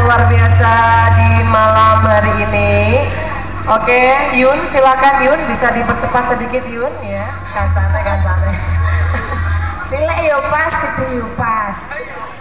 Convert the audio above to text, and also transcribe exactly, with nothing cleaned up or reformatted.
luar biasa di malam hari ini. Oke, Yun, silakan Yun, bisa dipercepat sedikit Yun ya. Kancane, kancane. Silek yo pas, gede yo pas.